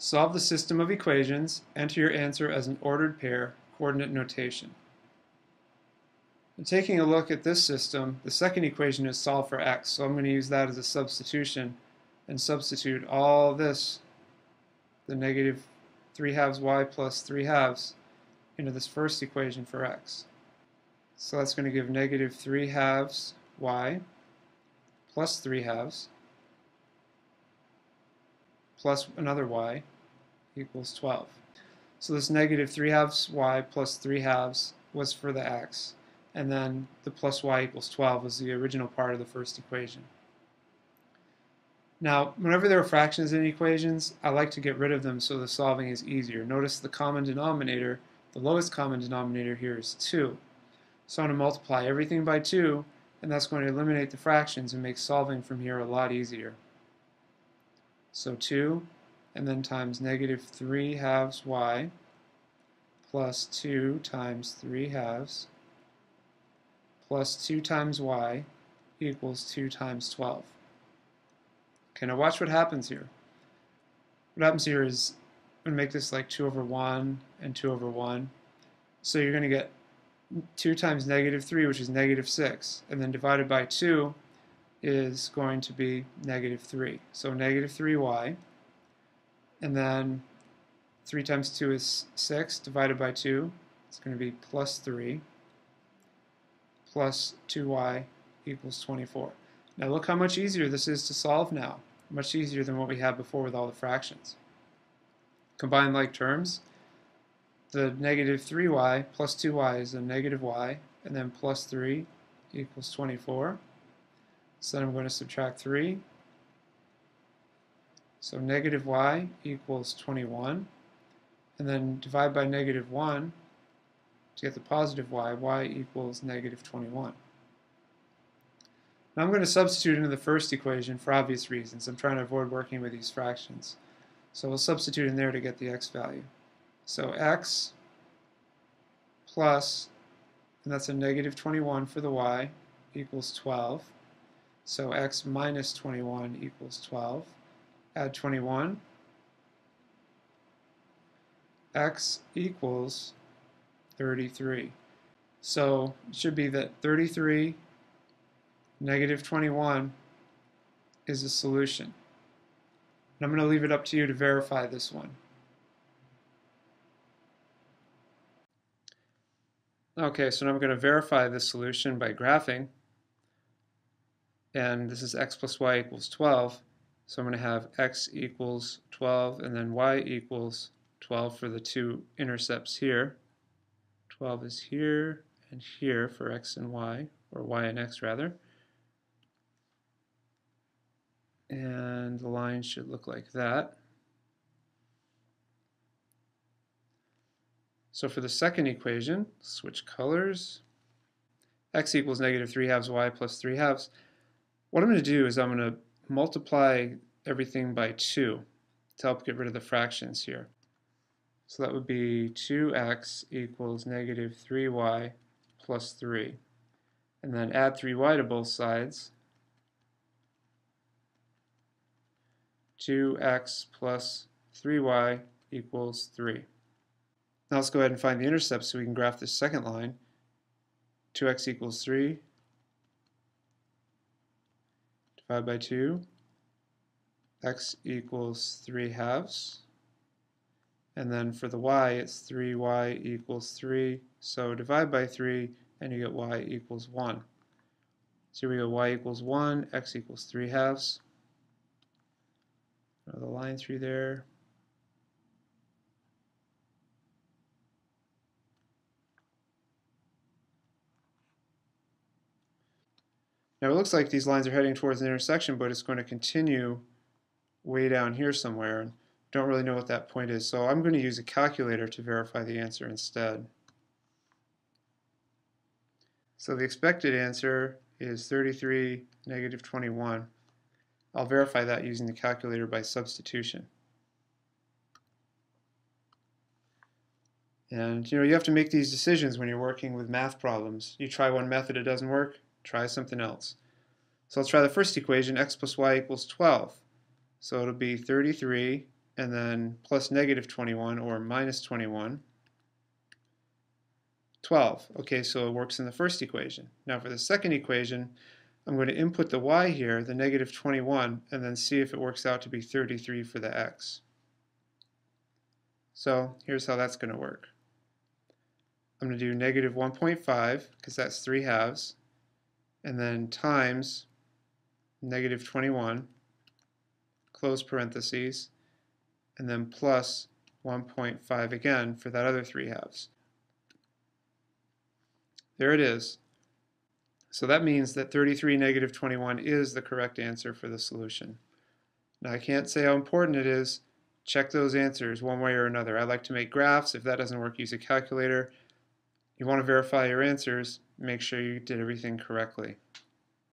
Solve the system of equations. Enter your answer as an ordered pair, coordinate notation. And taking a look at this system, the second equation is solve for x, so I'm going to use that as a substitution and substitute all this, the negative 3/2 y plus 3/2, into this first equation for x. So that's going to give negative 3/2 y plus 3/2 plus another y equals 12. So this negative 3/2 y plus 3/2 was for the x, and then the plus y equals 12 was the original part of the first equation. Now, whenever there are fractions in equations, I like to get rid of them so the solving is easier. Notice the common denominator, the lowest common denominator here is 2. So I'm going to multiply everything by 2, and that's going to eliminate the fractions and make solving from here a lot easier. So 2, and then times negative 3/2 y plus 2 times 3/2 plus 2 times y equals 2 times 12. Okay, now watch what happens here. What happens here is I'm going to make this like 2 over 1 and 2 over 1. So you're going to get 2 times negative 3, which is negative 6, and then divided by 2 is going to be negative 3. So negative 3y, and then 3 times 2 is 6, divided by 2, it's going to be plus 3, plus 2y equals 24. Now look how much easier this is to solve now. Much easier than what we had before with all the fractions. Combine like terms. The negative 3y plus 2y is a negative y, and then plus 3 equals 24. So then I'm going to subtract 3. So negative y equals 21. And then divide by negative 1 to get the positive y equals negative 21. Now I'm going to substitute into the first equation for obvious reasons. I'm trying to avoid working with these fractions. So we'll substitute in there to get the x value. So x plus, and that's a negative 21 for the y, equals 12. So x minus 21 equals 12. Add 21. X equals 33. So it should be that 33 negative 21 is a solution. And I'm going to leave it up to you to verify this one. Okay, so now I'm going to verify this solution by graphing. And this is x plus y equals 12. So I'm going to have x equals 12 and then y equals 12 for the two intercepts here. 12 is here and here for x and y, or y and x rather. And the line should look like that. So for the second equation, switch colors. X equals negative 3/2 y plus 3/2. What I'm going to do is I'm going to multiply everything by 2 to help get rid of the fractions here. So that would be 2x equals negative 3y plus 3. And then add 3y to both sides. 2x plus 3y equals 3. Now let's go ahead and find the intercepts so we can graph this second line. 2x equals 3. Divide by 2. X equals 3/2. And then for the y, it's 3y equals 3. So divide by 3, and you get y equals 1. So here we go, y equals 1, x equals 3/2. Draw the line through there. Now it looks like these lines are heading towards an intersection, but it's going to continue way down here somewhere. And don't really know what that point is, so I'm going to use a calculator to verify the answer instead. So the expected answer is 33, negative 21. I'll verify that using the calculator by substitution. And you have to make these decisions when you're working with math problems. You try one method, it doesn't work, try something else. So let's try the first equation, x plus y equals 12. So it'll be 33 and then plus negative 21 or minus 21, 12. Okay, so it works in the first equation. Now for the second equation, I'm going to input the y here, the negative 21, and then see if it works out to be 33 for the x. So here's how that's going to work. I'm going to do negative 1.5, because that's 3 halves, and then times negative 21, close parentheses, and then plus 1.5 again for that other 3 halves. There it is. So that means that 33 negative 21 is the correct answer for the solution. Now I can't say how important it is. Check those answers one way or another. I like to make graphs. If that doesn't work, use a calculator. You want to verify your answers, make sure you did everything correctly.